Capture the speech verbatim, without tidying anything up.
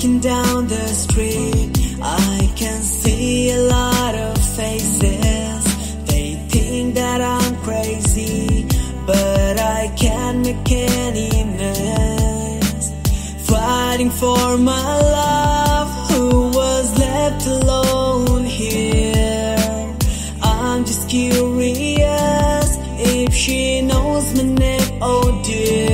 Walking down the street, I can see a lot of faces. They think that I'm crazy, but I can't make any mess. Fighting for my love, who was left alone here. I'm just curious if she knows my name, oh dear.